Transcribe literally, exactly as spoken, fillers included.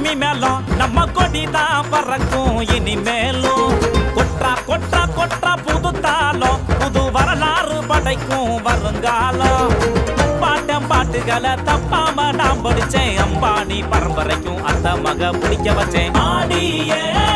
கும்மி மேலும் நம்ம கொடிதான் பறக்கும் இனிமேலும் கொற்றா கொற்றா கொற்றா புது தாளம் புது வரலாறு படைக்கும் வருங்காலம் பாட்டம் பாட்டுகளை தப்பாம நான் படிச்சேன் அம்பானி பரம்பரைக்கும் அந்த மக பிடிக்க வச்சேன் ஆடியே